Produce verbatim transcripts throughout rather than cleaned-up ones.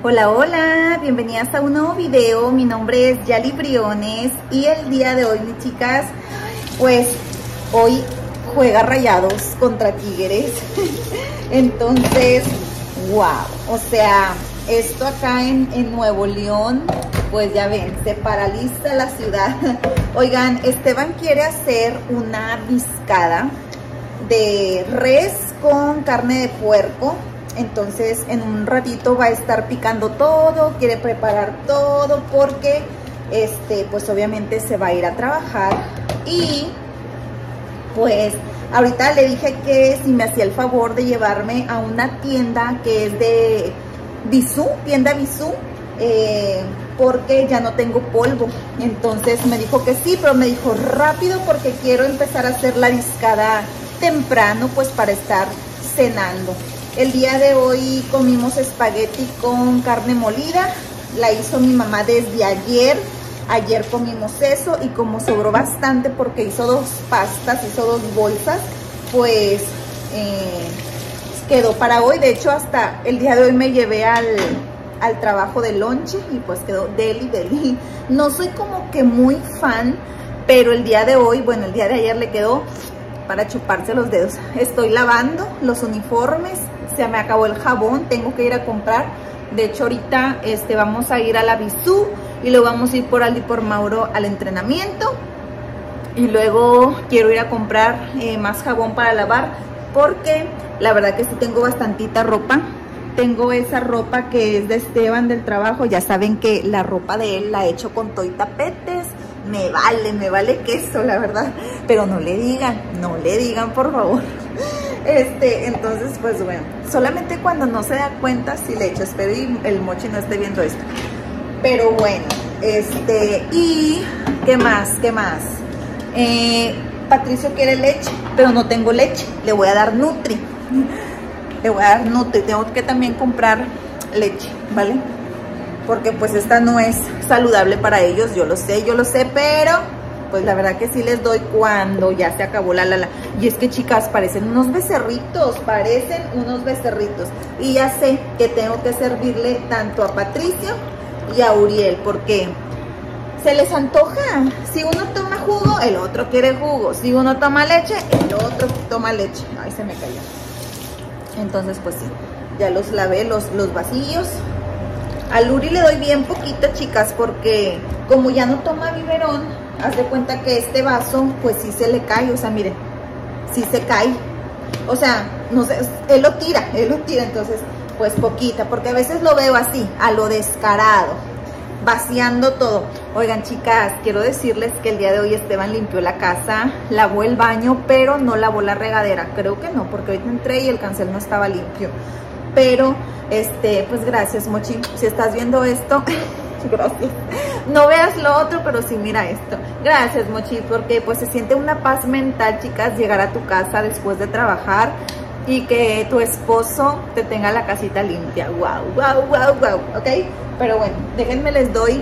Hola, hola, bienvenidas a un nuevo video. Mi nombre es Yali Briones y el día de hoy, mis chicas, pues hoy juega Rayados contra Tigres. Entonces, wow, o sea, esto acá en, en Nuevo León, pues ya ven, se paraliza la ciudad. Oigan, Esteban quiere hacer una discada de res con carne de puerco. Entonces en un ratito va a estar picando todo, quiere preparar todo porque este pues obviamente se va a ir a trabajar. Y pues ahorita le dije que si me hacía el favor de llevarme a una tienda que es de Bisú, tienda Bisú, eh, porque ya no tengo polvo. Entonces me dijo que sí, pero me dijo rápido porque quiero empezar a hacer la discada temprano, pues para estar cenando. El día de hoy comimos espagueti con carne molida, la hizo mi mamá desde ayer. Ayer comimos eso y como sobró bastante porque hizo dos pastas, hizo dos bolsas, pues eh, quedó para hoy. De hecho, hasta el día de hoy me llevé al, al trabajo de lonche y pues quedó deli, deli. No soy como que muy fan, pero el día de hoy, bueno, el día de ayer le quedó para chuparse los dedos. Estoy lavando los uniformes, se me acabó el jabón, tengo que ir a comprar. De hecho, ahorita este, vamos a ir a la Bisú y luego vamos a ir por Aldi por Mauro al entrenamiento. Y luego quiero ir a comprar eh, más jabón para lavar porque la verdad que sí tengo bastantita ropa. Tengo esa ropa que es de Esteban del trabajo. Ya saben que la ropa de él la he hecho con toy tapetes. Me vale, me vale queso, la verdad. Pero no le digan, no le digan, por favor. Este, entonces, pues bueno, solamente cuando no se da cuenta si le echo. Espero y el Mochi no esté viendo esto. Pero bueno, este, y ¿qué más? ¿Qué más? Eh, Patricio quiere leche, pero no tengo leche. Le voy a dar Nutri. Le voy a dar Nutri. Tengo que también comprar leche, ¿vale? Porque pues esta no es saludable para ellos, yo lo sé, yo lo sé, pero pues la verdad que sí les doy cuando ya se acabó la la la. Y es que, chicas, parecen unos becerritos, parecen unos becerritos. Y ya sé que tengo que servirle tanto a Patricio y a Uriel, porque se les antoja. Si uno toma jugo, el otro quiere jugo. Si uno toma leche, el otro toma leche. Ay, se me cayó. Entonces, pues sí, ya los lavé, los, los vasillos. Al Uri le doy bien poquito, chicas, porque como ya no toma biberón, haz de cuenta que este vaso, pues sí se le cae, o sea, miren, sí se cae. O sea, no sé, él lo tira, él lo tira, entonces, pues poquita, porque a veces lo veo así, a lo descarado, vaciando todo. Oigan, chicas, quiero decirles que el día de hoy Esteban limpió la casa, lavó el baño, pero no lavó la regadera. Creo que no, porque ahorita entré y el cancel no estaba limpio. Pero, este, pues gracias, Mochi. Si estás viendo esto, gracias. No veas lo otro, pero sí mira esto. Gracias, Mochi, porque pues se siente una paz mental, chicas, llegar a tu casa después de trabajar y que tu esposo te tenga la casita limpia. Wow, wow, wow, wow, ¿ok? Pero bueno, déjenme les doy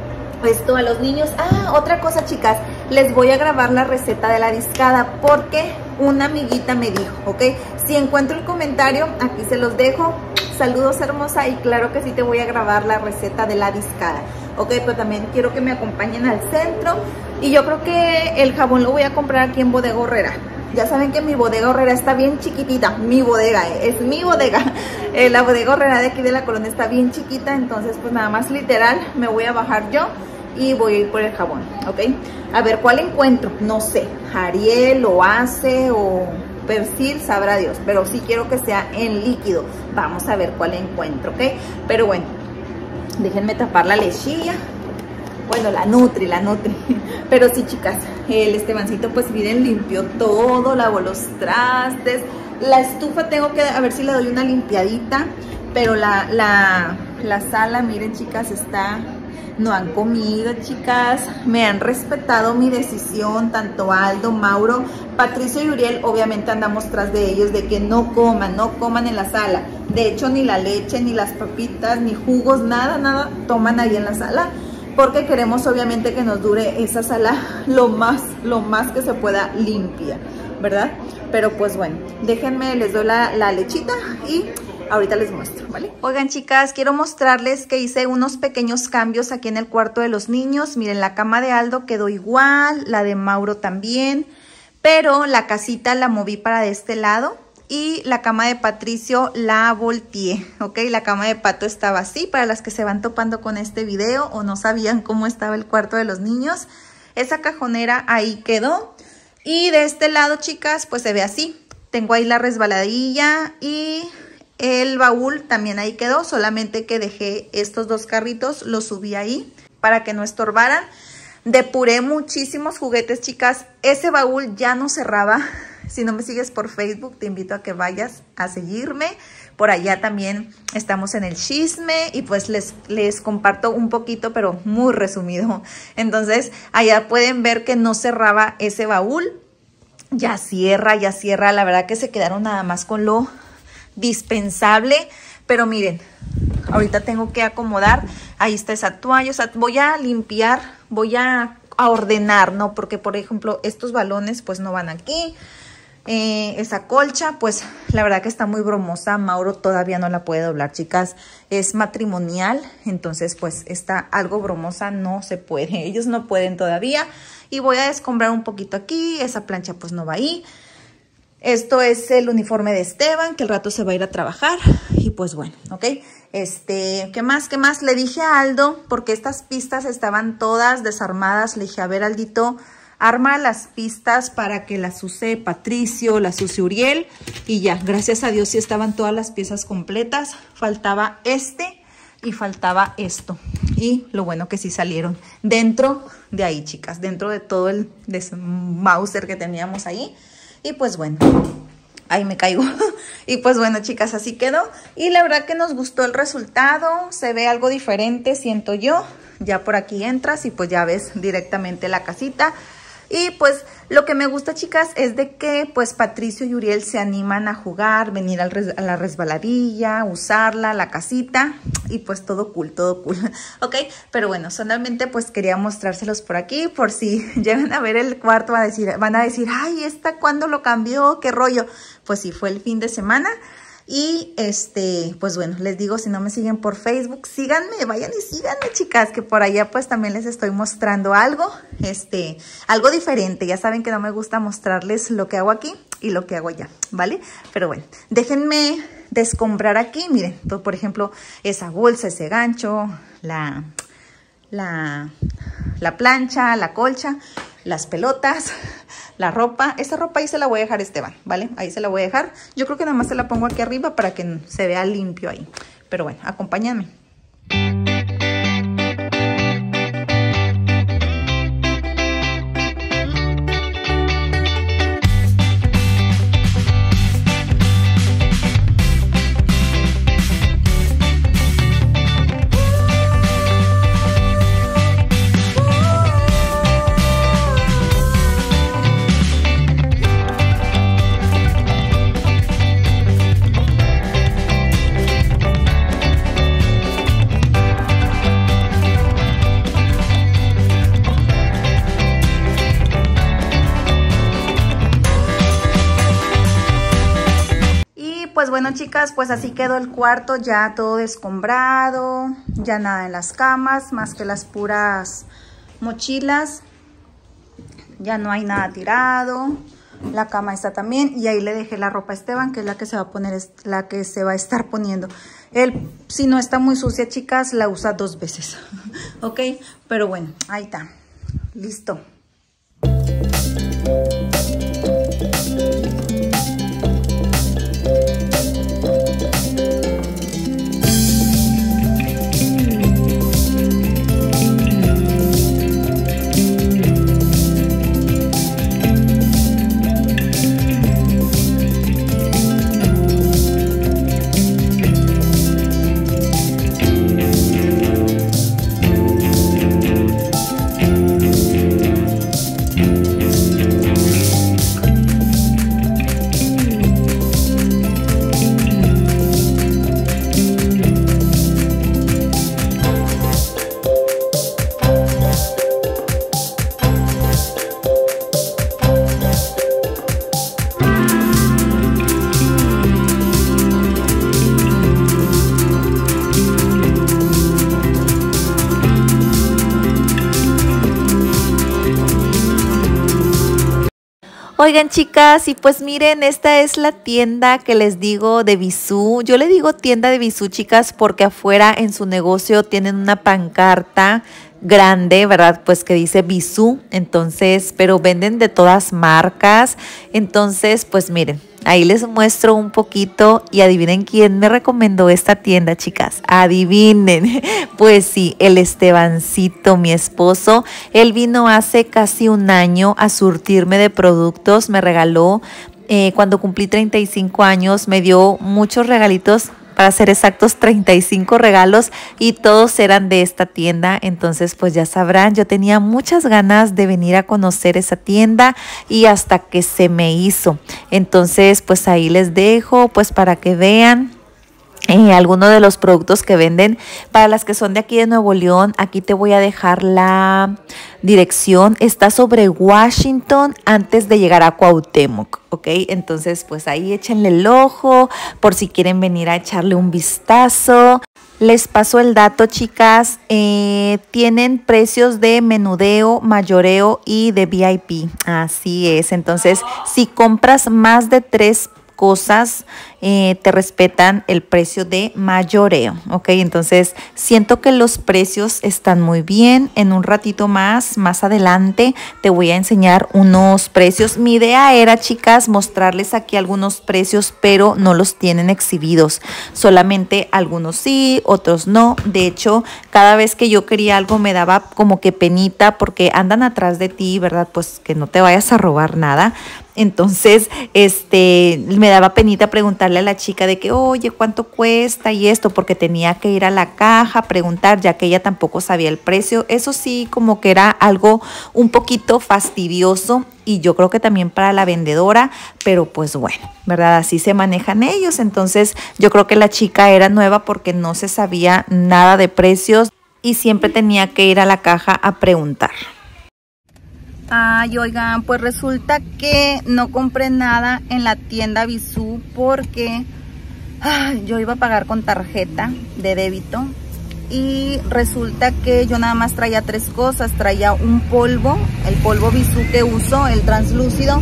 esto a los niños. Ah, otra cosa, chicas, les voy a grabar la receta de la discada porque una amiguita me dijo, ¿ok? Si encuentro el comentario, aquí se los dejo. Saludos, hermosa, y claro que sí te voy a grabar la receta de la discada, ¿ok? Pero también quiero que me acompañen al centro y yo creo que el jabón lo voy a comprar aquí en Bodega Aurrera. Ya saben que mi Bodega Aurrera está bien chiquitita, mi bodega, eh, es mi bodega. Eh, la Bodega Aurrera de aquí de la colonia está bien chiquita, entonces pues nada más literal me voy a bajar yo y voy a ir por el jabón, ¿ok? A ver cuál encuentro, no sé, Ariel o Ace o Persil, sabrá Dios, pero sí quiero que sea en líquido. Vamos a ver cuál encuentro, ¿ok? Pero bueno, déjenme tapar la lechilla. Bueno, la Nutri, la Nutri. Pero sí, chicas, el Estebancito pues miren, limpió todo, lavó los trastes. La estufa tengo que, a ver si le doy una limpiadita. Pero la, la, la sala, miren, chicas, está... No han comido, chicas, me han respetado mi decisión, tanto Aldo, Mauro, Patricio y Uriel, obviamente andamos tras de ellos de que no coman, no coman en la sala. De hecho, ni la leche, ni las papitas, ni jugos, nada, nada toman ahí en la sala, porque queremos obviamente que nos dure esa sala lo más, lo más que se pueda limpia, ¿verdad? Pero pues bueno, déjenme, les doy la, la lechita y ahorita les muestro, ¿vale? Oigan, chicas, quiero mostrarles que hice unos pequeños cambios aquí en el cuarto de los niños. Miren, la cama de Aldo quedó igual, la de Mauro también, pero la casita la moví para de este lado y la cama de Patricio la volteé, ¿ok? La cama de Pato estaba así, para las que se van topando con este video o no sabían cómo estaba el cuarto de los niños. Esa cajonera ahí quedó y de este lado, chicas, pues se ve así. Tengo ahí la resbaladilla y el baúl también ahí quedó, solamente que dejé estos dos carritos, los subí ahí para que no estorbaran. Depuré muchísimos juguetes, chicas. Ese baúl ya no cerraba. Si no me sigues por Facebook, te invito a que vayas a seguirme. Por allá también estamos en el chisme y pues les, les comparto un poquito, pero muy resumido. Entonces, allá pueden ver que no cerraba ese baúl. Ya cierra, ya cierra. La verdad que se quedaron nada más con lo dispensable. Pero miren, ahorita tengo que acomodar. Ahí está esa toalla. O sea, voy a limpiar, voy a, a ordenar, ¿no? Porque, por ejemplo, estos balones pues no van aquí. Eh, esa colcha, pues la verdad que está muy bromosa. Mauro todavía no la puede doblar, chicas. Es matrimonial, entonces pues está algo bromosa, no se puede. Ellos no pueden todavía. Y voy a descombrar un poquito aquí. Esa plancha pues no va ahí. Esto es el uniforme de Esteban, que al rato se va a ir a trabajar. Y pues bueno, ¿ok? Este, ¿qué más? ¿Qué más? Le dije a Aldo, porque estas pistas estaban todas desarmadas. Le dije, a ver, Aldito, arma las pistas para que las use Patricio, las use Uriel. Y ya, gracias a Dios sí estaban todas las piezas completas. Faltaba este y faltaba esto. Y lo bueno que sí salieron dentro de ahí, chicas. Dentro de todo el Mauser que teníamos ahí. Y pues bueno, ahí me caigo. Y pues bueno, chicas, así quedó. Y la verdad que nos gustó el resultado. Se ve algo diferente, siento yo. Ya por aquí entras y pues ya ves directamente la casita. Y pues lo que me gusta, chicas, es de que pues Patricio y Uriel se animan a jugar, venir al res, a la resbaladilla, usarla, la casita. Y pues todo cool, todo cool, ¿ok? Pero bueno, solamente pues quería mostrárselos por aquí, por si llegan a ver el cuarto, van a decir, van a decir, ay, ¿esta cuándo lo cambió? ¿Qué rollo? Pues sí, fue el fin de semana. Y este, pues bueno, les digo, si no me siguen por Facebook, síganme, vayan y síganme, chicas, que por allá pues también les estoy mostrando algo, este, algo diferente. Ya saben que no me gusta mostrarles lo que hago aquí y lo que hago allá, ¿vale? Pero bueno, déjenme descombrar aquí, miren, por ejemplo, esa bolsa, ese gancho, la, la, la plancha, la colcha, las pelotas, la ropa. Esa ropa ahí se la voy a dejar a Esteban, ¿vale? Ahí se la voy a dejar. Yo creo que nada más se la pongo aquí arriba para que se vea limpio ahí. Pero bueno, acompáñenme. Pues bueno, chicas, pues así quedó el cuarto, ya todo descombrado, ya nada en las camas, más que las puras mochilas, ya no hay nada tirado, la cama está también y ahí le dejé la ropa a Esteban, que es la que se va a poner, la que se va a estar poniendo. Él, si no está muy sucia, chicas, la usa dos veces, ¿ok? Pero bueno, ahí está, listo. Oigan, chicas, y pues miren, esta es la tienda que les digo de Bisú. Yo le digo tienda de Bisú, chicas, porque afuera en su negocio tienen una pancarta grande, ¿verdad? Pues que dice Bisú, entonces, pero venden de todas marcas. Entonces, pues miren, ahí les muestro un poquito y adivinen quién me recomendó esta tienda, chicas. Adivinen. Pues sí, el Estebancito, mi esposo. Él vino hace casi un año a surtirme de productos. Me regaló, eh, cuando cumplí treinta y cinco años, me dio muchos regalitos. Para ser exactos, treinta y cinco regalos y todos eran de esta tienda. Entonces, pues ya sabrán, yo tenía muchas ganas de venir a conocer esa tienda y hasta que se me hizo. Entonces, pues ahí les dejo, pues para que vean Eh, algunos de los productos que venden. Para las que son de aquí de Nuevo León, aquí te voy a dejar la dirección. Está sobre Washington antes de llegar a Cuauhtémoc, ¿ok? Entonces, pues ahí échenle el ojo por si quieren venir a echarle un vistazo. Les paso el dato, chicas. Eh, tienen precios de menudeo, mayoreo y de V I P. Así es. Entonces, si compras más de tres cosas, eh, te respetan el precio de mayoreo, ¿ok? Entonces, siento que los precios están muy bien. En un ratito más, más adelante, te voy a enseñar unos precios. Mi idea era, chicas, mostrarles aquí algunos precios, pero no los tienen exhibidos. Solamente algunos sí, otros no. De hecho, cada vez que yo quería algo me daba como que penita porque andan atrás de ti, ¿verdad? Pues que no te vayas a robar nada. Entonces, este, me daba penita preguntarle a la chica de que, oye, ¿cuánto cuesta? Y esto, porque tenía que ir a la caja a preguntar, ya que ella tampoco sabía el precio. Eso sí, como que era algo un poquito fastidioso y yo creo que también para la vendedora, pero pues bueno, ¿verdad? Así se manejan ellos. Entonces, yo creo que la chica era nueva porque no se sabía nada de precios y siempre tenía que ir a la caja a preguntar. Ay, oigan, pues resulta que no compré nada en la tienda Bisú porque ay, yo iba a pagar con tarjeta de débito y resulta que yo nada más traía tres cosas. Traía un polvo, el polvo Bisú que uso, el translúcido.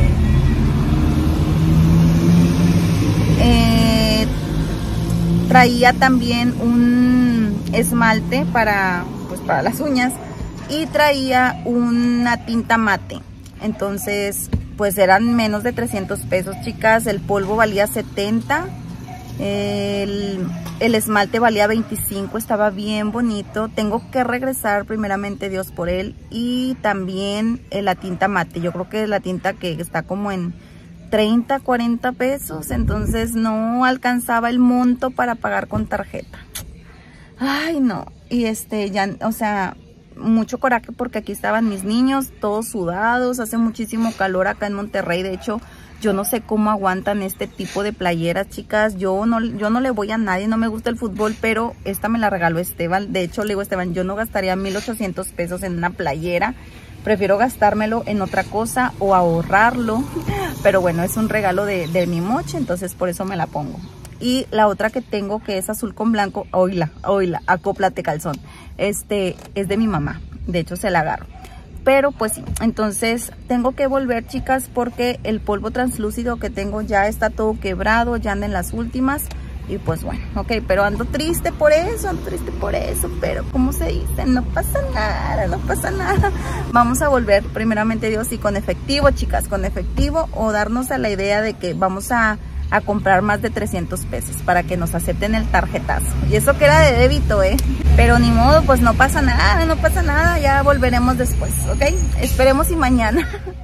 Eh, traía también un esmalte para, pues, para las uñas. Y traía una tinta mate. Entonces, pues eran menos de trescientos pesos, chicas. El polvo valía setenta. El, el esmalte valía veinticinco. Estaba bien bonito. Tengo que regresar primeramente Dios por él. Y también eh, la tinta mate. Yo creo que es la tinta que está como en treinta, cuarenta pesos. Entonces no alcanzaba el monto para pagar con tarjeta. Ay, no. Y este, ya, o sea... mucho coraje porque aquí estaban mis niños todos sudados, hace muchísimo calor acá en Monterrey. De hecho, yo no sé cómo aguantan este tipo de playeras, chicas. Yo no, yo no le voy a nadie, no me gusta el fútbol, pero esta me la regaló Esteban. De hecho, le digo, Esteban, yo no gastaría mil ochocientos pesos en una playera. Prefiero gastármelo en otra cosa o ahorrarlo. Pero bueno, es un regalo de, de mi moche, entonces por eso me la pongo. Y la otra que tengo, que es azul con blanco, oíla, oíla, acóplate calzón. Este es de mi mamá, de hecho se la agarro. Pero pues sí, entonces tengo que volver, chicas, porque el polvo translúcido que tengo ya está todo quebrado, ya anda en las últimas. Y pues bueno, ok, pero ando triste por eso, ando triste por eso, pero como se dice, no pasa nada, no pasa nada. Vamos a volver primeramente Dios y con efectivo, chicas, con efectivo, o darnos a la idea de que vamos a... a comprar más de trescientos pesos para que nos acepten el tarjetazo. Y eso que era de débito, ¿eh? Pero ni modo, pues no pasa nada, no pasa nada, ya volveremos después, ¿ok? Esperemos y mañana.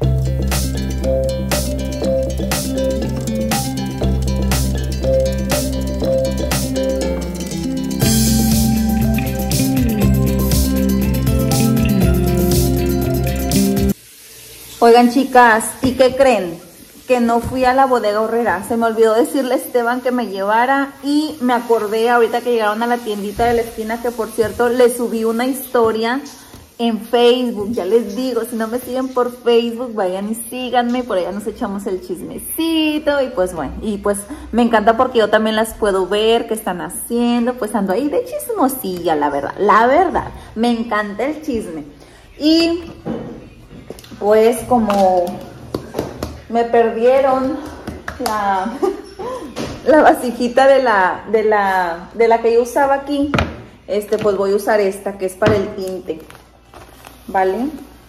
Oigan, chicas, ¿y qué creen? Que no fui a la bodega horrera. Se me olvidó decirle a Esteban que me llevara y me acordé ahorita que llegaron a la tiendita de la esquina, que por cierto le subí una historia en Facebook. Ya les digo, si no me siguen por Facebook, vayan y síganme, por allá nos echamos el chismecito y pues bueno, y pues me encanta porque yo también las puedo ver qué están haciendo, pues ando ahí de chismosilla, la verdad, la verdad, me encanta el chisme. Y pues como... me perdieron la, la vasijita de la, de, la, de la que yo usaba aquí. Este, pues voy a usar esta, que es para el tinte. ¿Vale?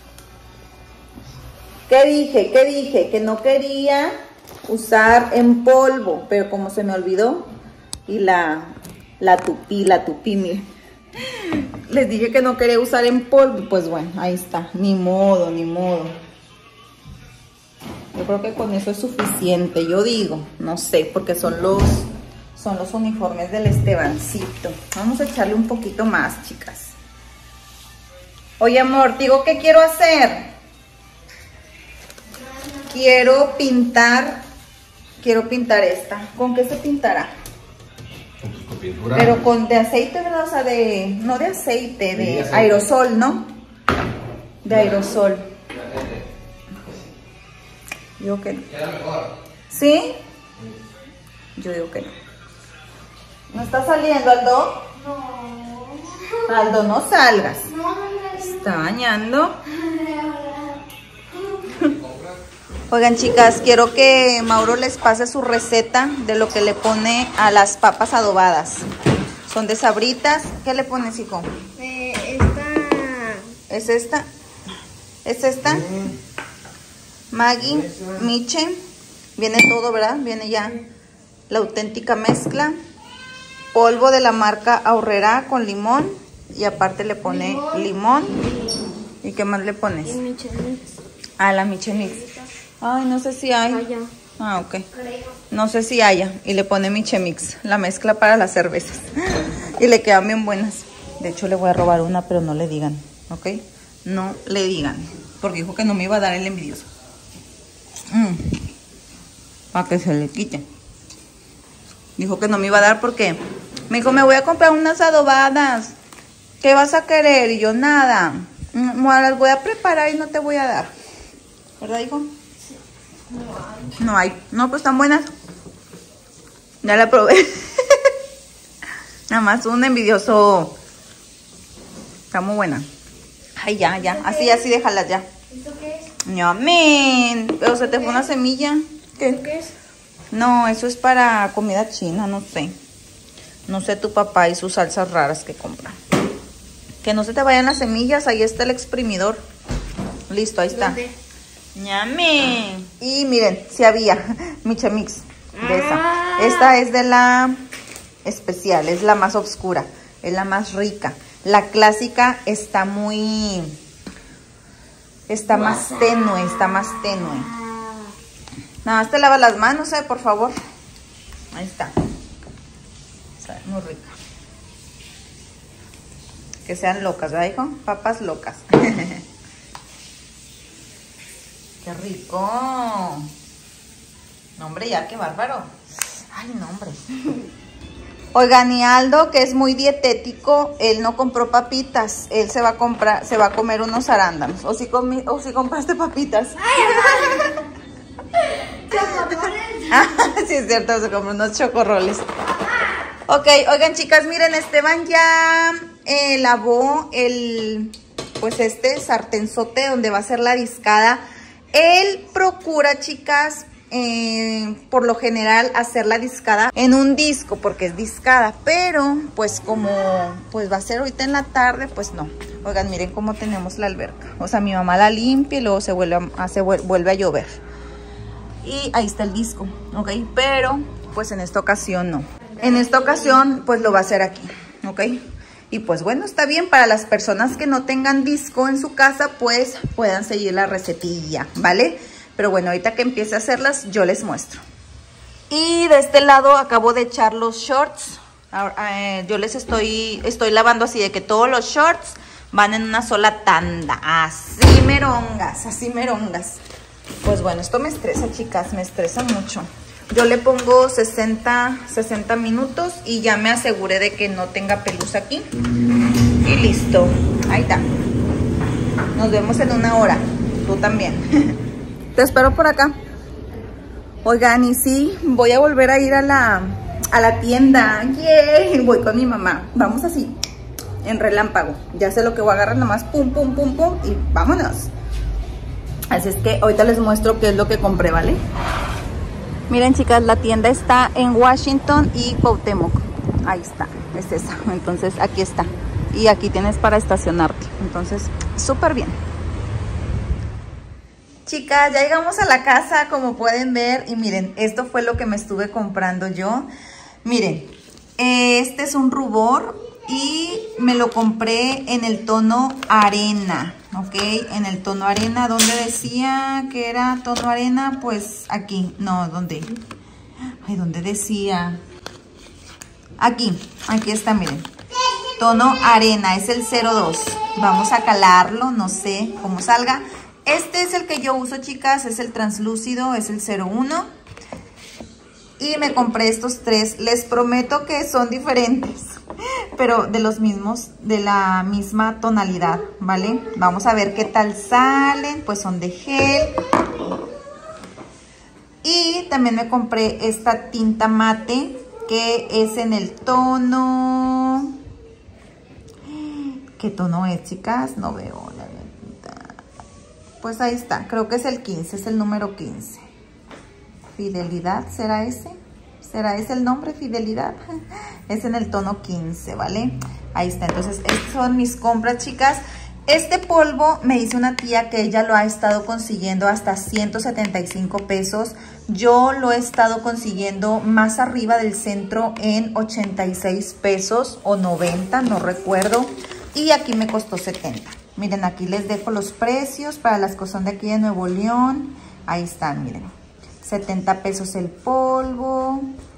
¿Qué dije? ¿Qué dije? Que no quería usar en polvo, pero como se me olvidó y la, la tupí, la tupí, miren. Les dije que no quería usar en polvo, pues bueno, ahí está, ni modo, ni modo. Yo creo que con eso es suficiente, yo digo, no sé, porque son los, son los uniformes del Estebancito. Vamos a echarle un poquito más, chicas. Oye, amor, digo, ¿qué quiero hacer? Quiero pintar, quiero pintar esta. ¿Con qué se pintará? Con pintura. Pero con de aceite, ¿verdad? O sea, de, no de aceite, de aceite. Aerosol, ¿no? De aerosol. Yo que no. Queda mejor. ¿Sí? Yo digo que no. ¿No está saliendo, Aldo? No. Aldo, no salgas. No, no, no. Está bañando. Oigan, chicas, quiero que Mauro les pase su receta de lo que le pone a las papas adobadas. Son de Sabritas. ¿Qué le pones, hijo? Eh, esta... ¿Es esta? ¿Es esta? Maggi, Miche. Viene todo, ¿verdad? Viene ya la auténtica mezcla. Polvo de la marca Aurrera con limón. Y aparte le pone limón. limón. ¿Y qué más le pones? Y Miche Mix. Ah, la Miche Mix. Ay, no sé si hay. Allá. Ah, ok. No sé si haya. Y le pone Miche Mix, la mezcla para las cervezas. Y le quedan bien buenas. De hecho, le voy a robar una, pero no le digan. ¿Ok? No le digan. Porque dijo que no me iba a dar el envidioso. Mm. Para que se le quite. Dijo que no me iba a dar porque me dijo, me voy a comprar unas adobadas. ¿Qué vas a querer? Y yo, nada. Mm, las voy a preparar y no te voy a dar. ¿Verdad, hijo? No hay. No, pues están buenas. Ya la probé. Nada más un envidioso. Está muy buena. Ay, ya, ya. Así, así, déjalas ya. ¿Esto qué es? Ñamen. Pero se te fue una semilla. ¿Qué? ¿Esto qué es? No, eso es para comida china, no sé. No sé tu papá y sus salsas raras que compra. Que no se te vayan las semillas. Ahí está el exprimidor. Listo, ahí está. ¿Dónde? ¡Ñame! Y miren, si sí había Miche Mix de esa. Ah. Esta es de la especial, es la más oscura, es la más rica. La clásica está muy... Está más tenue, está más tenue. Nada más te lavas las manos, eh, por favor. Ahí está. Está muy rica. Que sean locas, ¿verdad, hijo? Papas locas. ¡Qué rico! No, hombre, ya, qué bárbaro. Ay, no, hombre. Oigan, y Aldo, que es muy dietético, él no compró papitas. Él se va a comprar, se va a comer unos arándanos. O si, comi, o si compraste papitas. Ah, sí, es cierto, se compró unos chocorroles. Ok, oigan, chicas, miren, Esteban ya eh, lavó el, pues este sartenzote donde va a ser la discada. Él procura, chicas, eh, por lo general hacer la discada en un disco, porque es discada, pero pues como pues va a ser ahorita en la tarde, pues no. Oigan, miren cómo tenemos la alberca. O sea, mi mamá la limpia y luego se vuelve a, se vuelve a llover. Y ahí está el disco, ¿ok? Pero pues en esta ocasión no. En esta ocasión pues lo va a hacer aquí, ¿ok? Y pues bueno, está bien para las personas que no tengan disco en su casa, pues puedan seguir la recetilla, ¿vale? Pero bueno, ahorita que empiece a hacerlas, yo les muestro. Y de este lado acabo de echar los shorts. Ahora, eh, yo les estoy, estoy lavando así de que todos los shorts van en una sola tanda. Así merongas, así merongas. Pues bueno, esto me estresa, chicas, me estresa mucho. Yo le pongo sesenta, sesenta minutos y ya me aseguré de que no tenga pelusa aquí. Y listo. Ahí está. Nos vemos en una hora. Tú también. Te espero por acá. Oigan, y sí, voy a volver a ir a la, a la tienda. ¡Yay! Voy con mi mamá. Vamos así, en relámpago. Ya sé lo que voy a agarrar, nomás pum, pum, pum, pum. Y vámonos. Así es que ahorita les muestro qué es lo que compré, ¿vale? Miren, chicas, la tienda está en Washington y Cuauhtémoc. Ahí está, es esa. Entonces aquí está. Y aquí tienes para estacionarte. Entonces, súper bien. Chicas, ya llegamos a la casa, como pueden ver. Y miren, esto fue lo que me estuve comprando yo. Miren, este es un rubor y me lo compré en el tono arena, ¿ok? En el tono arena, ¿dónde decía que era tono arena? Pues aquí, no, ¿dónde? Ay, ¿dónde decía? Aquí, aquí está, miren. Tono arena, es el cero dos. Vamos a calarlo, no sé cómo salga. Este es el que yo uso, chicas, es el translúcido, es el cero uno. Y me compré estos tres. Les prometo que son diferentes, pero de los mismos, de la misma tonalidad, ¿vale? Vamos a ver qué tal salen. Pues son de gel. Y también me compré esta tinta mate, que es en el tono... ¿Qué tono es, chicas? No veo la tinta. Pues ahí está, creo que es el quince, es el número quince. Fidelidad, ¿será ese? ¿Será ese el nombre? Fidelidad. Es en el tono quince, ¿vale? Ahí está, entonces estas son mis compras, chicas. Este polvo me dice una tía que ella lo ha estado consiguiendo hasta ciento setenta y cinco pesos. Yo lo he estado consiguiendo más arriba del centro en ochenta y seis pesos o noventa, no recuerdo. Y aquí me costó setenta. Miren, aquí les dejo los precios para las que son de aquí de Nuevo León. Ahí están, miren. setenta pesos el polvo.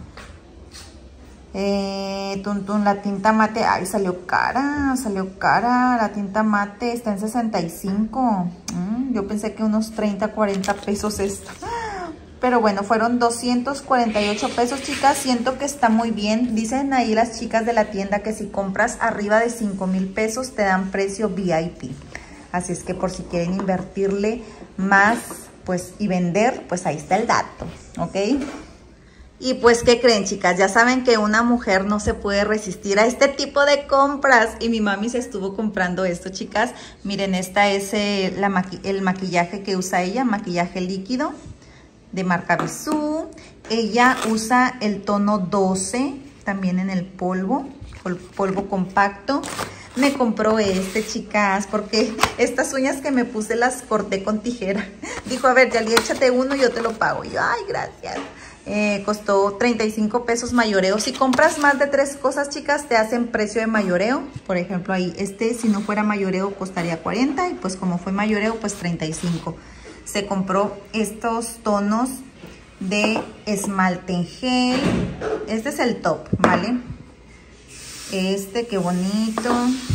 Eh, tun, tun, la tinta mate, ay, salió cara, salió cara. La tinta mate está en sesenta y cinco. Mm, yo pensé que unos treinta, cuarenta pesos esta. Pero bueno, fueron doscientos cuarenta y ocho pesos, chicas. Siento que está muy bien. Dicen ahí las chicas de la tienda que si compras arriba de cinco mil pesos te dan precio V I P. Así es que por si quieren invertirle más, pues, y vender, pues ahí está el dato, ¿ok? Y pues, ¿qué creen, chicas? Ya saben que una mujer no se puede resistir a este tipo de compras. Y mi mami se estuvo comprando esto, chicas. Miren, esta es eh, la maqui el maquillaje que usa ella, maquillaje líquido de marca Bisú. Ella usa el tono doce, también en el polvo, el polvo compacto. Me compró este, chicas, porque estas uñas que me puse las corté con tijera. Dijo, a ver, Yali, échate uno y yo te lo pago. Y yo, ay, gracias. Eh, costó treinta y cinco pesos mayoreo. Si compras más de tres cosas, chicas, te hacen precio de mayoreo. Por ejemplo, ahí, este, si no fuera mayoreo, costaría cuarenta. Y pues como fue mayoreo, pues treinta y cinco. Se compró estos tonos de esmalte en gel. Este es el top, ¿vale? Este, qué bonito.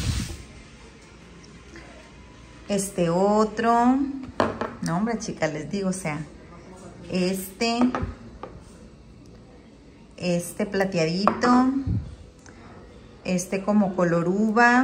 Este otro. No, hombre, chicas, les digo, o sea, este. Este plateadito. Este como color uva.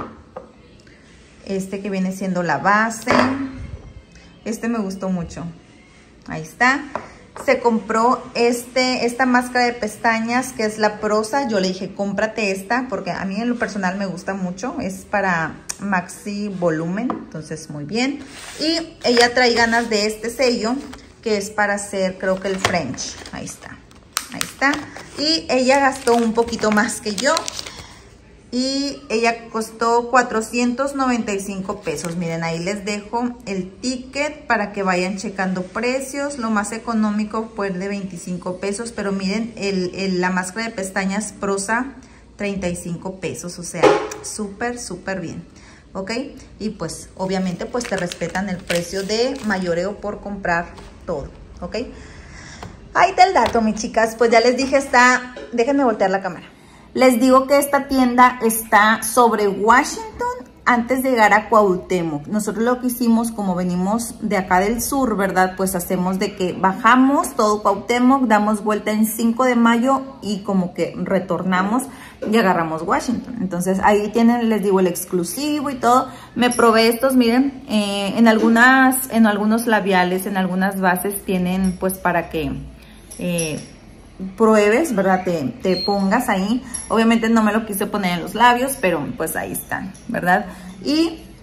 Este que viene siendo la base. Este me gustó mucho. Ahí está. Se compró este, esta máscara de pestañas que es la Prosa. Yo le dije, cómprate esta porque a mí en lo personal me gusta mucho. Es para maxi volumen, entonces muy bien. Y ella trae ganas de este sello que es para hacer, creo que el French. Ahí está, ahí está. Y ella gastó un poquito más que yo. Y ella costó cuatrocientos noventa y cinco pesos. Miren, ahí les dejo el ticket para que vayan checando precios. Lo más económico fue de veinticinco pesos. Pero miren, el, el, la máscara de pestañas Prosa, treinta y cinco pesos. O sea, súper, súper bien. ¿Ok? Y pues, obviamente, pues te respetan el precio de mayoreo por comprar todo. ¿Ok? Ahí está el dato, mis chicas. Pues ya les dije, está... Déjenme voltear la cámara. Les digo que esta tienda está sobre Washington antes de llegar a Cuauhtémoc. Nosotros lo que hicimos, como venimos de acá del sur, ¿verdad? Pues hacemos de que bajamos todo Cuauhtémoc, damos vuelta en cinco de mayo y como que retornamos y agarramos Washington. Entonces ahí tienen, les digo, el exclusivo y todo. Me probé estos, miren, eh, en algunas, en algunos labiales, en algunas bases tienen pues para que... Eh, pruebes, ¿verdad? Te, te pongas ahí. Obviamente no me lo quise poner en los labios, pero pues ahí están, ¿verdad? Y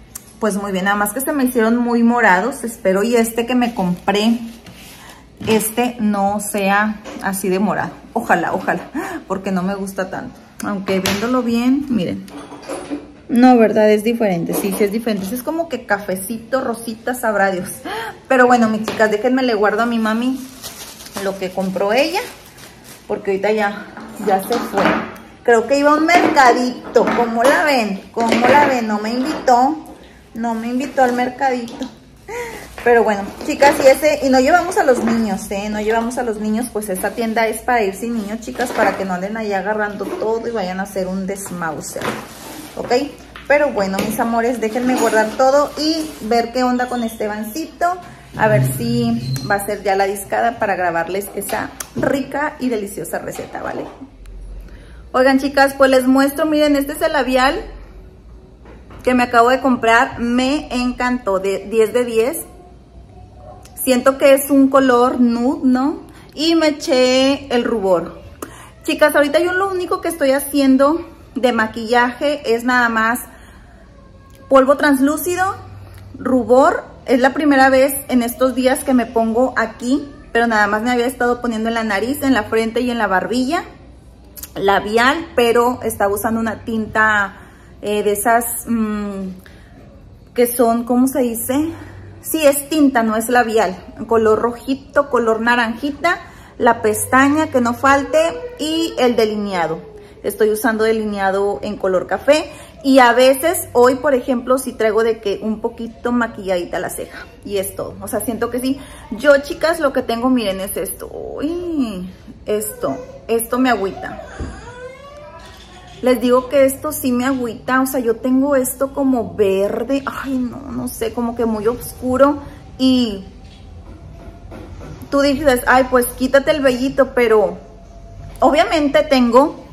pues muy bien, nada más que se me hicieron muy morados, espero, y este que me compré, este no sea así de morado. Ojalá, ojalá, porque no me gusta tanto. Aunque viéndolo bien, miren. No, ¿verdad? Es diferente, sí, sí es diferente. Es como que cafecito, rosita, sabrá Dios. Pero bueno, mis chicas, déjenme le guardo a mi mami lo que compró ella, porque ahorita ya, ya se fue. Creo que iba a un mercadito. ¿Cómo la ven? ¿Cómo la ven? No me invitó. No me invitó al mercadito. Pero bueno, chicas, y ese, y no llevamos a los niños, ¿eh? No llevamos a los niños, pues esta tienda es para ir sin niños, chicas, para que no anden ahí agarrando todo y vayan a hacer un desmauser, ¿ok? Pero bueno, mis amores, déjenme guardar todo y ver qué onda con Estebancito. A ver si va a ser ya la discada para grabarles esa rica y deliciosa receta, ¿vale? Oigan, chicas, pues les muestro, miren, este es el labial que me acabo de comprar. Me encantó, de diez de diez. Siento que es un color nude, ¿no? Y me eché el rubor. Chicas, ahorita yo lo único que estoy haciendo de maquillaje es nada más polvo translúcido, rubor. Es la primera vez en estos días que me pongo aquí, pero nada más me había estado poniendo en la nariz, en la frente y en la barbilla. Labial, pero estaba usando una tinta eh, de esas mmm, que son, ¿cómo se dice? Sí, es tinta, no es labial. Color rojito, color naranjita, la pestaña que no falte y el delineado. Estoy usando delineado en color café y a veces, hoy por ejemplo, sí traigo de que un poquito maquilladita la ceja y es todo. O sea, siento que sí. Yo, chicas, lo que tengo, miren, es esto. Uy, esto, esto me agüita. Les digo que esto sí me agüita, o sea, yo tengo esto como verde, ay no, no sé, como que muy oscuro. Y tú dices, ay, pues quítate el vellito, pero obviamente tengo,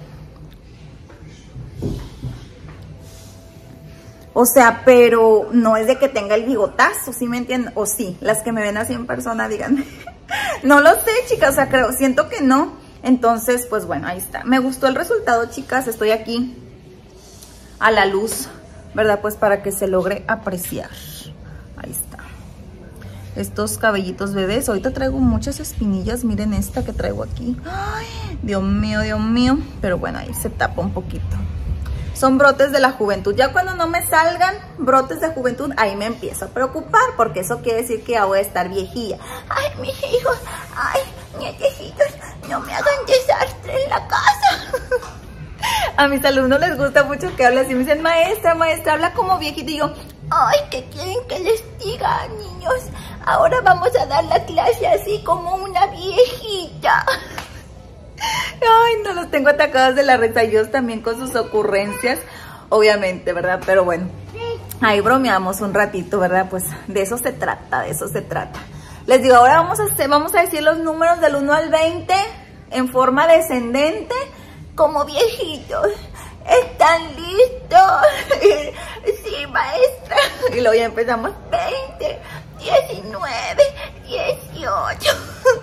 o sea, pero no es de que tenga el bigotazo, ¿sí me entienden? O sí, las que me ven así en persona, díganme. No lo sé, chicas, o sea, creo, siento que no. Entonces, pues bueno, ahí está. Me gustó el resultado, chicas. Estoy aquí a la luz, ¿verdad? Pues para que se logre apreciar. Ahí está. Estos cabellitos bebés. Ahorita traigo muchas espinillas. Miren esta que traigo aquí. Ay, Dios mío, Dios mío. Pero bueno, ahí se tapa un poquito. Son brotes de la juventud. Ya cuando no me salgan brotes de juventud, ahí me empiezo a preocupar, porque eso quiere decir que ya voy a estar viejilla. Ay, mis hijos, ay, nietecitos, no me hagan desastre en la casa. A mis alumnos les gusta mucho que hable así. Me dicen, maestra, maestra, habla como viejita. Y yo, ay, ¿qué quieren que les diga, niños? Ahora vamos a dar la clase así como una viejita. Ay, no, los tengo atacados de la risa. Ellos también con sus ocurrencias, obviamente, ¿verdad? Pero bueno, ahí bromeamos un ratito, ¿verdad? Pues de eso se trata, de eso se trata. Les digo, ahora vamos a, hacer, vamos a decir los números del uno al veinte en forma descendente, como viejitos. ¿Están listos? Sí, maestra. Y luego ya empezamos. veinte, diecinueve, dieciocho.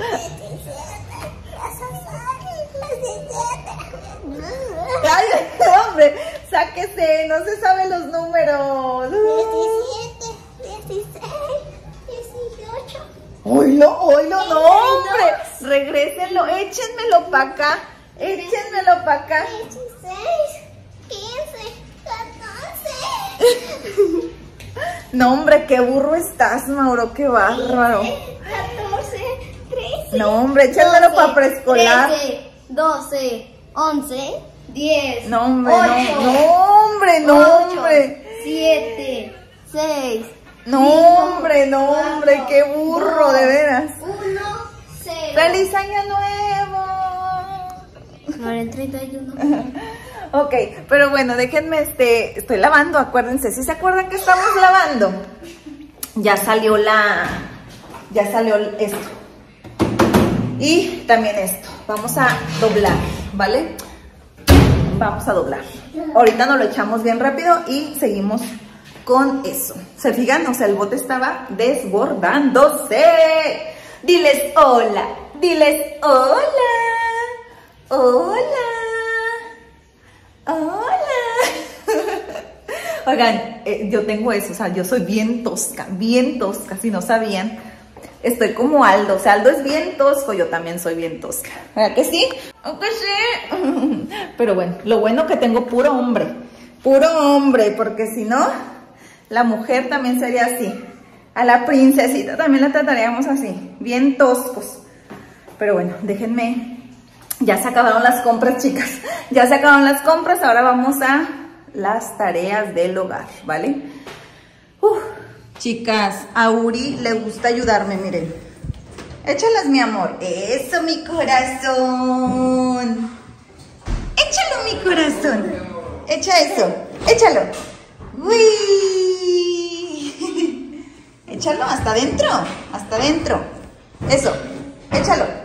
Ay, hombre, sáquese, no se saben los números. diecisiete, dieciséis, dieciocho. Oilo, oilo, no, hombre. Regrésenlo, échenmelo para acá. Échenmelo para acá. dieciséis, quince, catorce. No, hombre, qué burro estás, Mauro, qué bárbaro. catorce, trece. No, hombre, échenmelo para preescolar. trece, doce, once, diez. No, hombre, ocho, no, no, hombre, no, ocho, hombre. siete, seis. No, hombre, no, hombre, qué burro, de veras. uno, cero. ¡Feliz año nuevo! No, era el treinta y uno. Ok, pero bueno, déjenme, este, estoy lavando, acuérdense. ¿Sí se acuerdan que estamos lavando? Ya salió la, ya salió esto. Y también esto. Vamos a doblar, ¿vale? Vamos a doblar. Ahorita nos lo echamos bien rápido y seguimos con eso. ¿Se fijan? O sea, el bote estaba desbordándose. Diles hola, diles hola, hola, hola. Oigan, eh, yo tengo eso, o sea, yo soy bien tosca, bien tosca, si no sabían. Estoy como Aldo, o sea, Aldo es bien tosco, yo también soy bien tosca. ¿Verdad que sí? ¿O que sí? Pero bueno, lo bueno que tengo puro hombre, puro hombre, porque si no, la mujer también sería así. A la princesita también la trataríamos así, bien toscos. Pero bueno, déjenme... Ya se acabaron las compras, chicas. Ya se acabaron las compras. Ahora vamos a las tareas del hogar, ¿vale? Uf. Chicas, a Uri le gusta ayudarme, miren. Échalas, mi amor. Eso, mi corazón. Échalo, mi corazón. Echa eso. Échalo. Uy. Échalo hasta adentro. Hasta adentro. Eso. Échalo.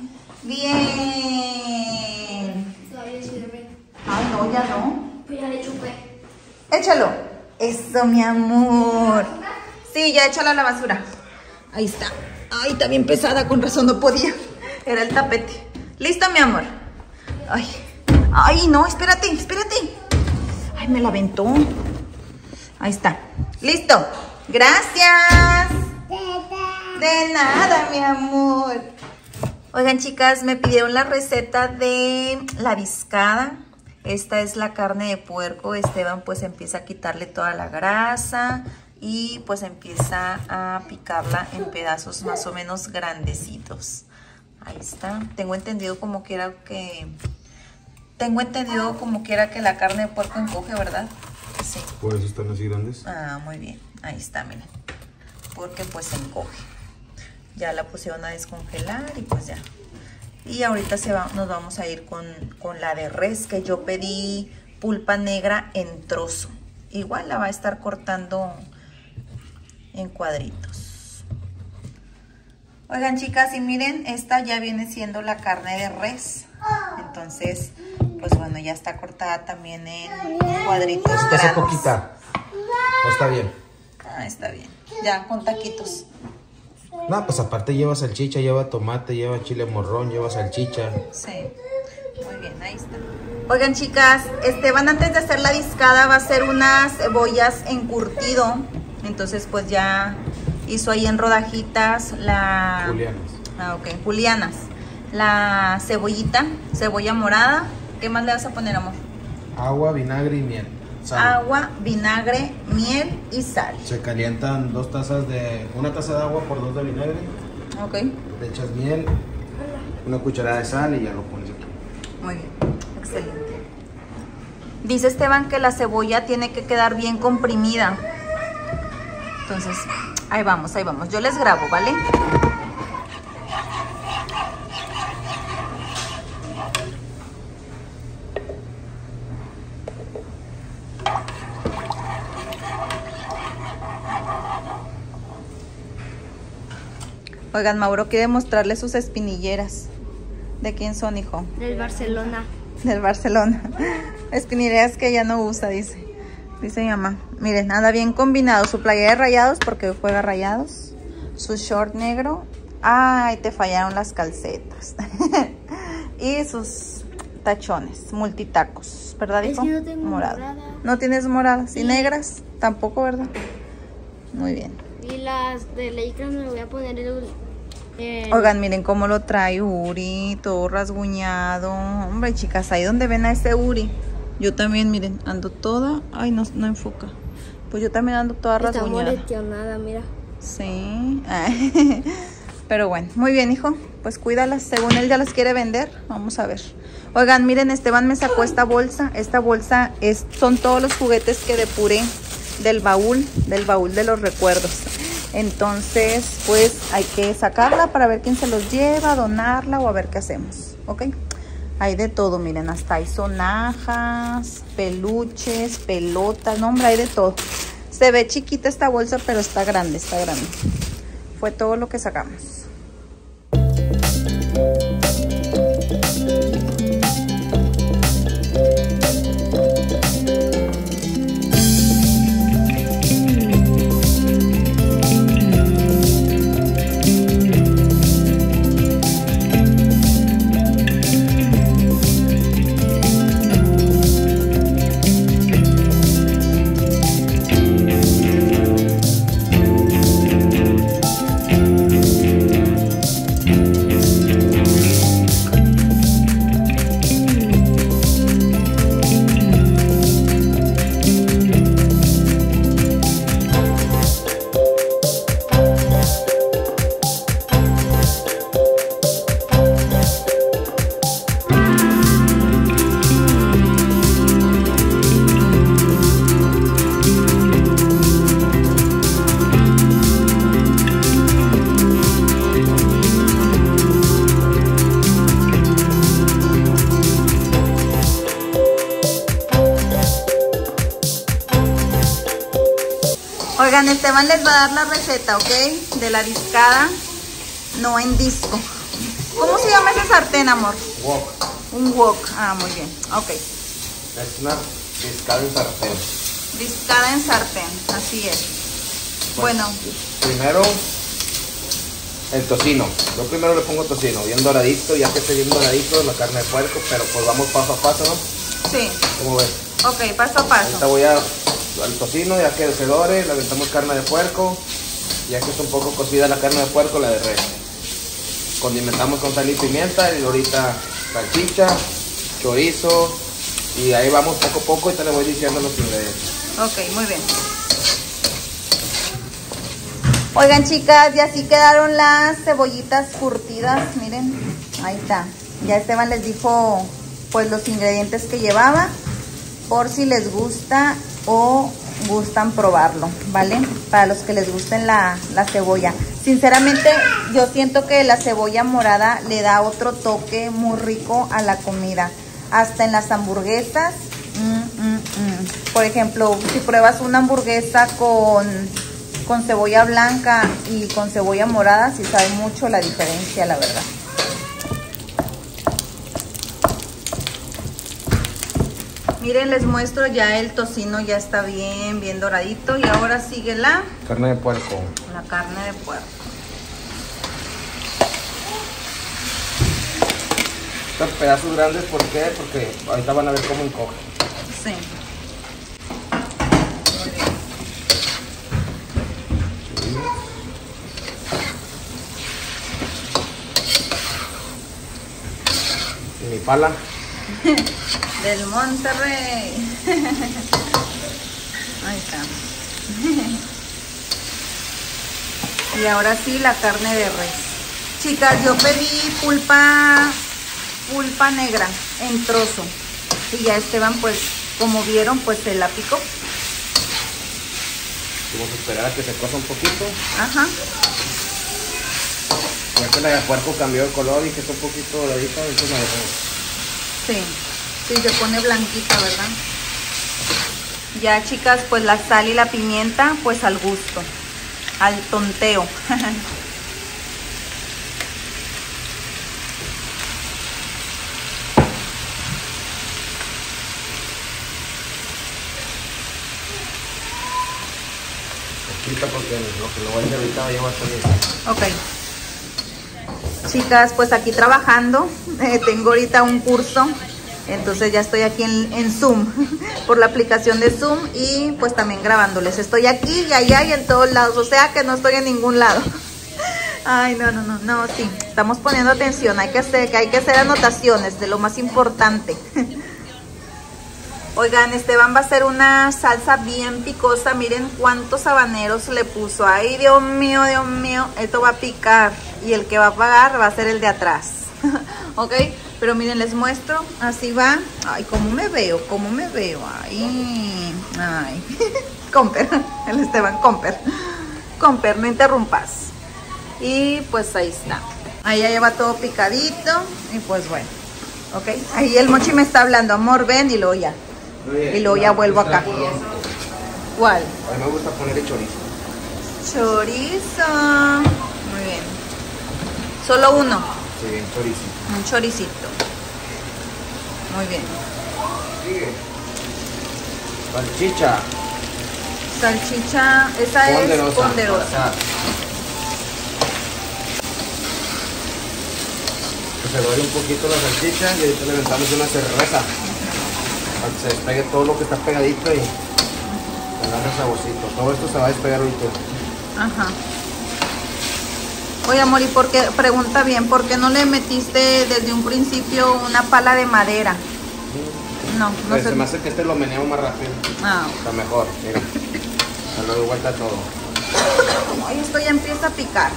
Bien. Ay, no, ya no. Pues ya le chupé. Échalo. Eso, mi amor. Sí, ya échalo a la basura. Ahí está. Ay, está bien pesada, con razón no podía. Era el tapete. Listo, mi amor. Ay, ay, no, espérate, espérate. Ay, me la aventó. Ahí está. Listo. Gracias. De nada, mi amor. Oigan, chicas, me pidieron la receta de la discada. Esta es la carne de puerco. Esteban pues empieza a quitarle toda la grasa y pues empieza a picarla en pedazos más o menos grandecitos. Ahí está. Tengo entendido como que era que... Tengo entendido como que era que la carne de puerco encoge, ¿verdad? Sí. Por eso están así grandes. Ah, muy bien. Ahí está, miren. Porque pues encoge. Ya la pusieron a descongelar y pues ya. Y ahorita se va, nos vamos a ir con, con la de res, que yo pedí pulpa negra en trozo. Igual la va a estar cortando en cuadritos. Oigan, chicas, y miren, esta ya viene siendo la carne de res. Entonces, pues bueno, ya está cortada también en cuadritos Está grandes. poquita. ¿O está bien? Ah, está bien. Ya, con taquitos. No, pues aparte lleva salchicha, lleva tomate, lleva chile morrón, lleva salchicha. Sí, muy bien, ahí está. Oigan, chicas, Esteban antes de hacer la discada va a hacer unas cebollas encurtido. Entonces pues ya hizo ahí en rodajitas la... Julianas. Ah, ok, julianas. La cebollita, cebolla morada. ¿Qué más le vas a poner, amor? Agua, vinagre y miel. Sal. Agua, vinagre, miel y sal. Se calientan dos tazas de... Una taza de agua por dos de vinagre. Ok, Le echas miel, una cucharada de sal y ya lo pones aquí. muy bien, excelente. Dice Esteban que la cebolla tiene que quedar bien comprimida. Entonces, ahí vamos, ahí vamos. Yo les grabo, ¿vale? Oigan, Mauro quiere mostrarle sus espinilleras. ¿De quién son, hijo? Del Barcelona. Del Barcelona. Espinilleras que ella no usa, dice. Dice mi mamá. Miren, nada bien combinado. Su playera de rayados, porque juega rayados. Su short negro. Ay, te fallaron las calcetas. Y sus tachones, multitacos. ¿Verdad, Es hijo? que no tengo Morado. morada. ¿No tienes moradas? ¿Y Sí. negras? Tampoco, ¿verdad? Muy bien. Y las de Lakers me voy a poner el... el- Oigan, miren cómo lo trae Uri, todo rasguñado. Hombre, chicas, ahí donde ven a este Uri. Yo también, miren, ando toda... Ay, no, no enfoca. Pues yo también ando toda Está rasguñada. moreteonada, mira. Sí. Pero bueno, muy bien, hijo. Pues cuídalas. Según él ya las quiere vender. Vamos a ver. Oigan, miren, Esteban me sacó esta bolsa. Esta bolsa es, son todos los juguetes que depuré del baúl, del baúl de los recuerdos. Entonces, pues hay que sacarla para ver quién se los lleva, donarla o a ver qué hacemos. ¿Ok? Hay de todo, miren, hasta hay sonajas, peluches, pelotas, no, hombre, hay de todo. Se ve chiquita esta bolsa, pero está grande, está grande. Fue todo lo que sacamos. Oigan, Esteban les va a dar la receta, ¿ok? De la discada, no en disco. ¿Cómo se llama ese sartén, amor? Wok. Un wok. Ah, muy bien. Ok. Es una discada en sartén. Discada en sartén, así es. Bueno. Primero, el tocino. Yo primero le pongo tocino, bien doradito, ya que esté bien doradito la carne de puerco, pero pues vamos paso a paso, ¿no? Sí. ¿Cómo ves? Ok, paso a paso. Ahorita voy a, al tocino, ya que se dore, le aventamos carne de puerco, ya que está un poco cocida la carne de puerco, la de res. Condimentamos con sal y pimienta y ahorita salchicha, chorizo, y ahí vamos poco a poco y te le voy diciendo los ingredientes. Ok, muy bien. Oigan, chicas, y así quedaron las cebollitas curtidas, miren, ahí está. Ya Esteban les dijo pues los ingredientes que llevaba, por si les gusta o gustan probarlo, ¿vale? Para los que les gusten la, la cebolla. Sinceramente, yo siento que la cebolla morada le da otro toque muy rico a la comida. Hasta en las hamburguesas. Mm, mm, mm. Por ejemplo, si pruebas una hamburguesa con, con cebolla blanca y con cebolla morada, sí sabe mucho la diferencia, la verdad. Miren, les muestro ya el tocino, ya está bien, bien doradito. Y ahora sigue la... Carne de puerco. La carne de puerco. Estos pedazos grandes, ¿por qué? Porque ahorita van a ver cómo encoge. Sí. Muy bien. Y mi pala. Del Monterrey. Ahí está. Y ahora sí, la carne de res. Chicas, yo pedí pulpa, pulpa negra en trozo. Y ya Esteban, pues, como vieron, pues se la picó. Vamos a esperar a que se cosa un poquito. Ajá. Ya que la de puerco cambió de color y que está un poquito doradito, entonces la dejamos. Sí. Sí, se pone blanquita, ¿verdad? Ya, chicas, pues la sal y la pimienta, pues al gusto, al tonteo. Poquito porque lo que lo voy a hacer ahorita ya va a salir. Ok. Chicas, pues aquí trabajando. Eh, tengo ahorita un curso. Entonces ya estoy aquí en, en Zoom, por la aplicación de Zoom y pues también grabándoles. Estoy aquí y allá y en todos lados, o sea que no estoy en ningún lado. Ay, no, no, no, no, sí, estamos poniendo atención, hay que hacer, que hay que hacer anotaciones de lo más importante. Oigan, Esteban va a hacer una salsa bien picosa, miren cuántos habaneros le puso. Ay, Dios mío, Dios mío, esto va a picar y el que va a pagar va a ser el de atrás. Ok, pero miren, les muestro, así va. Ay, cómo me veo, cómo me veo. Ay, ay. Comper, el Esteban Comper. Comper, no interrumpas. Y pues ahí está. Ahí ya lleva todo picadito. Y pues bueno, ok. Ahí el Mochi me está hablando, amor, ven, y luego ya. Y luego ya vuelvo acá. ¿Cuál? A mí me gusta ponerle chorizo. Chorizo. Muy bien. Solo uno. Sí, chorizo. Un choricito. Muy bien. Sigue. Salchicha. Salchicha, esa Ponderosa. es ponderosa. Que se dore un poquito la salchicha y ahorita le aventamos una cerveza. Para que se despegue todo lo que está pegadito y se agarre saborcito. Todo esto se va a despegar ahorita. Ajá. Oye, amor, ¿y por qué? Pregunta bien, ¿por qué no le metiste desde un principio una pala de madera? No, no Pero sé. se me hace que este lo meneo más rápido. Ah. Está mejor, mira. Se lo doy vuelta todo. Ay, esto ya empieza a picar.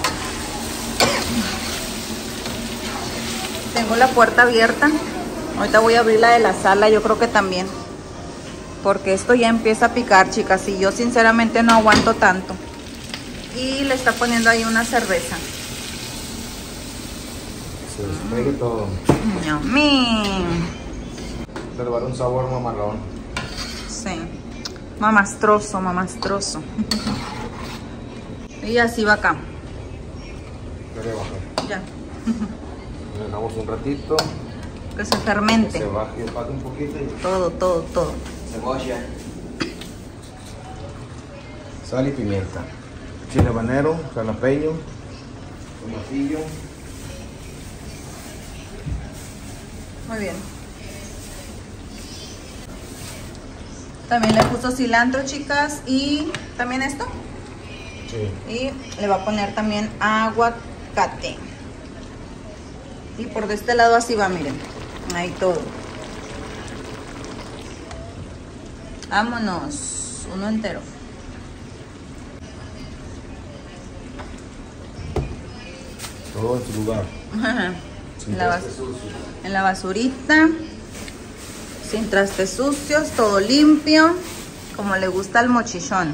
Tengo la puerta abierta. Ahorita voy a abrir la de la sala, yo creo que también. Porque esto ya empieza a picar, chicas, y yo sinceramente no aguanto tanto. Y le está poniendo ahí una cerveza. Se despegue todo. Yummy. Se le va a dar un sabor mamalón. Sí. Mamastroso, mamastroso. Y así va acá. Ya. Le dejamos un ratito. Que se fermente. Que se baje, baje un poquito. Y... Todo, todo, todo. Cebolla. Sal y pimienta. Chile habanero, jalapeño, tomatillo. Muy bien. También le puso cilantro, chicas, y también esto. Sí. Y le va a poner también aguacate. Y por de este lado así va, miren. Ahí todo. Vámonos. Uno entero. Todo en su lugar. En la, bas en la basurita. Sin trastes sucios. Todo limpio. Como le gusta al mochichón.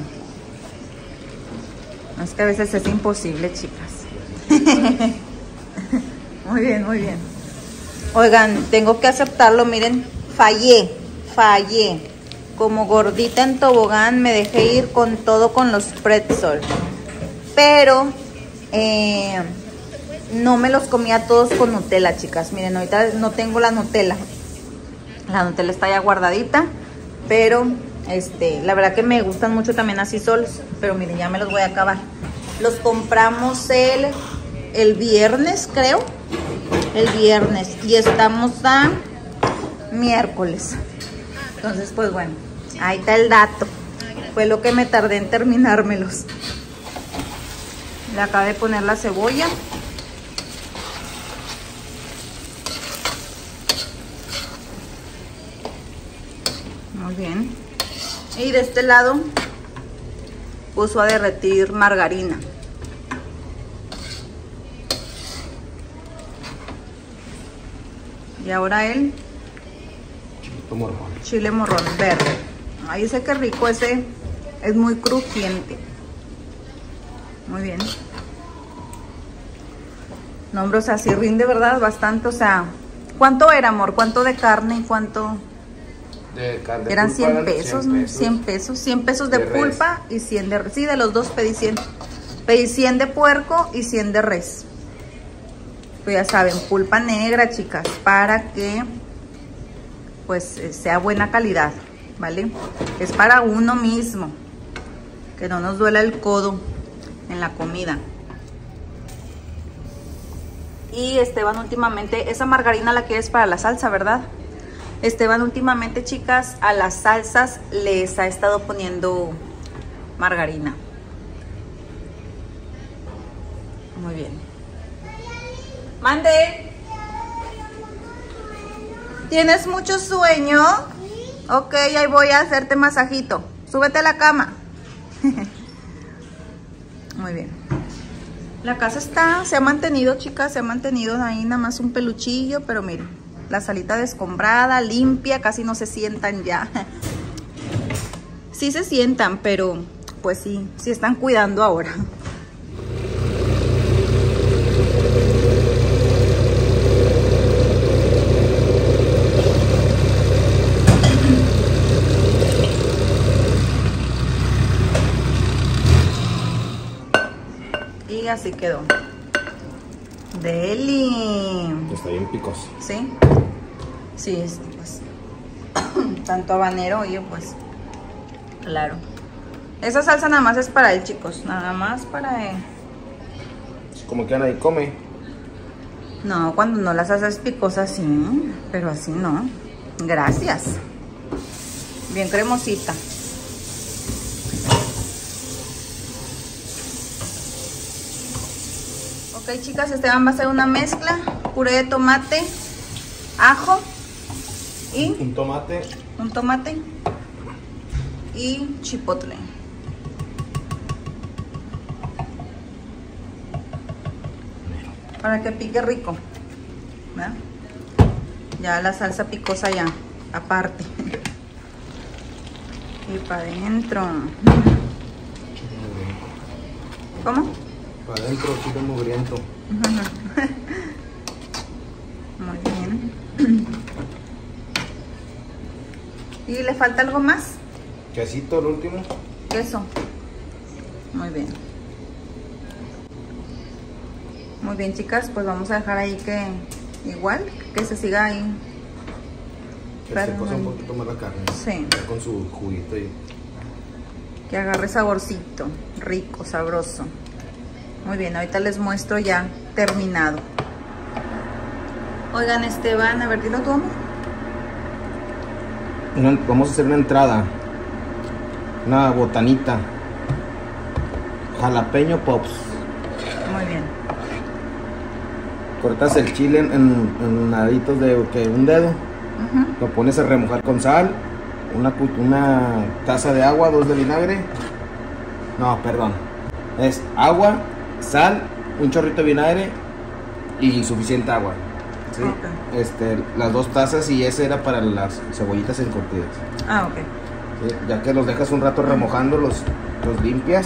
No, es que a veces es imposible, chicas. Muy bien, muy bien. Oigan, tengo que aceptarlo, miren. Fallé, fallé. Como gordita en tobogán me dejé ir con todo con los pretzel. Pero eh, no me los comía todos con Nutella, chicas. Miren, ahorita no tengo la Nutella. La Nutella está ya guardadita. Pero este, la verdad que me gustan mucho también así solos. Pero miren, ya me los voy a acabar. Los compramos el, el viernes, creo. El viernes. Y estamos a miércoles. Entonces, pues bueno, ahí está el dato. Fue lo que me tardé en terminármelos. Le acabé de poner la cebolla. Muy bien. Y de este lado puso a derretir margarina. Y ahora el Chilito morrón. chile morrón verde. Ay, ese que rico, ese es muy crujiente. Muy bien. No, hombre, o sea, sí rinde, ¿verdad? Bastante, o sea, ¿cuánto era, amor? ¿Cuánto de carne y cuánto? De carne. Eran pulpa, cien pesos, ¿no? cien pesos. cien pesos de, de pulpa y cien de res. Sí, de los dos pedí cien. Pedí cien de puerco y cien de res. Pues ya saben, pulpa negra, chicas, para que pues sea buena calidad, ¿vale? Es para uno mismo, que no nos duela el codo en la comida. Y Esteban últimamente, esa margarina la quieres para la salsa, ¿verdad? Esteban últimamente, chicas, a las salsas les ha estado poniendo margarina. Muy bien. Mande. ¿Tienes mucho sueño? Ok, ahí voy a hacerte masajito. Súbete a la cama. Muy bien. La casa está, se ha mantenido, chicas, se ha mantenido ahí nada más un peluchillo, pero miren, la salita descombrada, limpia, casi no se sientan ya. Sí se sientan, pero pues sí, sí están cuidando ahora. Y así quedó. Deli. Está bien picoso. ¿Sí? Sí, es, pues. Tanto habanero, oye, pues. Claro. Esa salsa nada más es para él, chicos. Nada más para él. Como que nadie come. No, cuando no las haces picosas, sí. Pero así no. Gracias. Bien cremosita. Ok, chicas, Esteban va a hacer una mezcla. Puré de tomate, ajo y un tomate. Un tomate y chipotle. Para que pique rico, ¿verdad? Ya la salsa picosa ya, aparte. Y para adentro. ¿Cómo? Para adentro, chile mugriento. Muy bien. ¿Y le falta algo más? Quesito, el último. Queso. Muy bien. Muy bien, chicas, pues vamos a dejar ahí que igual, que se siga ahí. Que se cosa un poquito más la carne. Sí. Ya con su juguito y... que agarre saborcito, rico, sabroso. Muy bien, ahorita les muestro ya terminado. Oigan, Esteban, a ver, dilo tú, amor. Una, vamos a hacer una entrada. Una botanita. Jalapeño pops. Muy bien. Cortas el chile en, en, en naditos de que un dedo. Uh-huh. Lo pones a remojar con sal. Una, una taza de agua, dos de vinagre. No, perdón. Es agua, sal, un chorrito de vinagre y suficiente agua. ¿Sí? Okay. Este, las dos tazas, y ese era para las cebollitas encurtidas. Ah, ok. ¿Sí? Ya que los dejas un rato remojando, los, los limpias.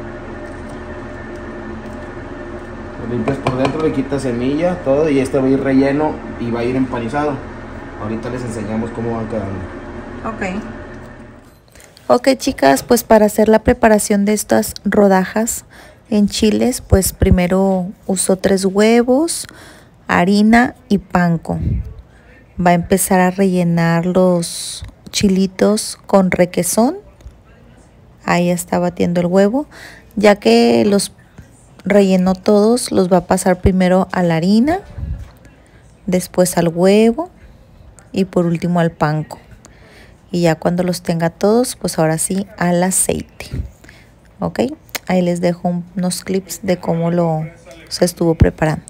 Los limpias por dentro, le quitas semilla, todo, y este va a ir relleno y va a ir empanizado. Ahorita les enseñamos cómo van quedando. Ok. Ok, chicas, pues para hacer la preparación de estas rodajas en chiles, pues primero uso tres huevos, harina y panko. Va a empezar a rellenar los chilitos con requesón. Ahí está batiendo el huevo. Ya que los rellenó todos, los va a pasar primero a la harina, después al huevo y por último al panko. Y ya cuando los tenga todos, pues ahora sí al aceite. Ok, ahí les dejo unos clips de cómo lo se estuvo preparando.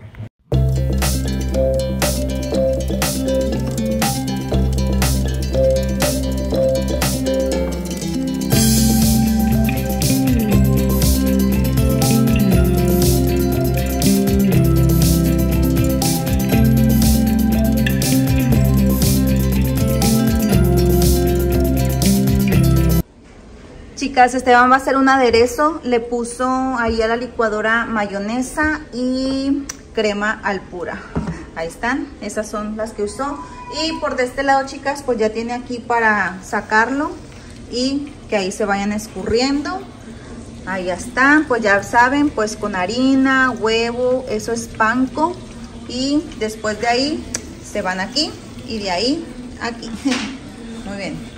Chicas, Esteban va a hacer un aderezo. Le puso ahí a la licuadora mayonesa y crema al pura. Ahí están, esas son las que usó. Y por de este lado, chicas, pues ya tiene aquí para sacarlo y que ahí se vayan escurriendo. Ahí ya está, pues ya saben, pues con harina, huevo, eso es panko. Y después de ahí se van aquí y de ahí aquí. Muy bien.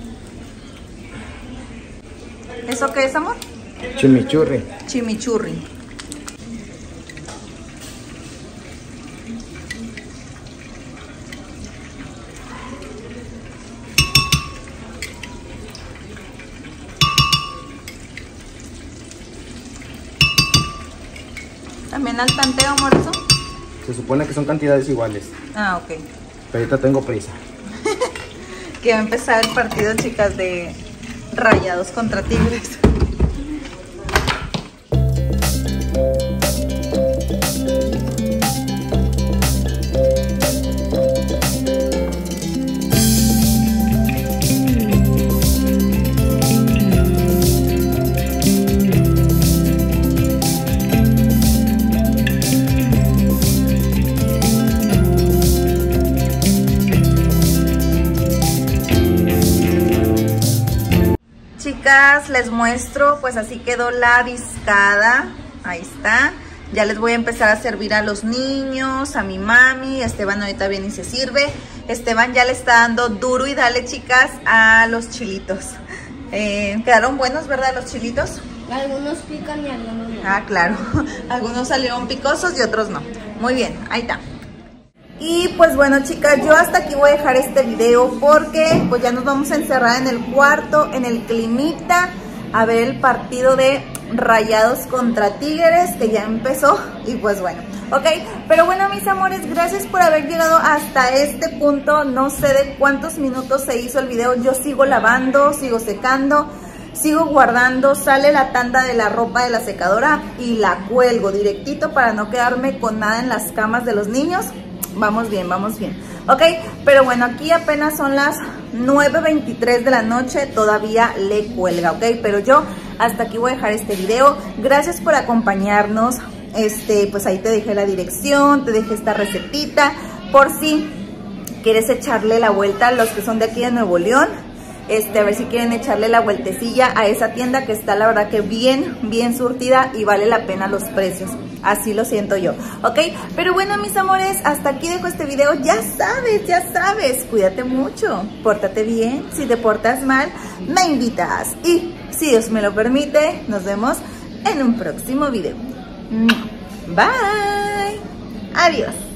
¿Eso qué es, amor? Chimichurri. Chimichurri. ¿También al tanteo, amor, eso? Se supone que son cantidades iguales. Ah, ok. Pero ahorita tengo prisa. Que va a empezar el partido, chicas, de Rayados contra Tigres. Les muestro, pues así quedó la discada. Ahí está. Ya les voy a empezar a servir a los niños, a mi mami. Esteban ahorita viene y se sirve. Esteban ya le está dando duro y dale, chicas, a los chilitos. Eh, quedaron buenos, ¿verdad, los chilitos? Algunos pican y algunos no. Ah, claro. Algunos salieron picosos y otros no. Muy bien, ahí está. Y pues bueno, chicas, yo hasta aquí voy a dejar este video porque pues ya nos vamos a encerrar en el cuarto, en el climita, a ver el partido de Rayados contra Tigres, que ya empezó. Y pues bueno, ok, pero bueno, mis amores, gracias por haber llegado hasta este punto. No sé de cuántos minutos se hizo el video. Yo sigo lavando, sigo secando, sigo guardando. Sale la tanda de la ropa de la secadora y la cuelgo directito para no quedarme con nada en las camas de los niños. Vamos bien, vamos bien. Ok, pero bueno, aquí apenas son las nueve veintitrés de la noche. Todavía le cuelga, ok. Pero yo hasta aquí voy a dejar este video. Gracias por acompañarnos. Este, pues ahí te dejé la dirección, te dejé esta recetita. Por si quieres echarle la vuelta a los que son de aquí de Nuevo León. Este, a ver si quieren echarle la vueltecilla a esa tienda que está la verdad que bien, bien surtida y vale la pena los precios. Así lo siento yo, ¿ok? Pero bueno, mis amores, hasta aquí dejo este video. Ya sabes, ya sabes, cuídate mucho, pórtate bien. Si te portas mal, me invitas. Y si Dios me lo permite, nos vemos en un próximo video. Bye. Adiós.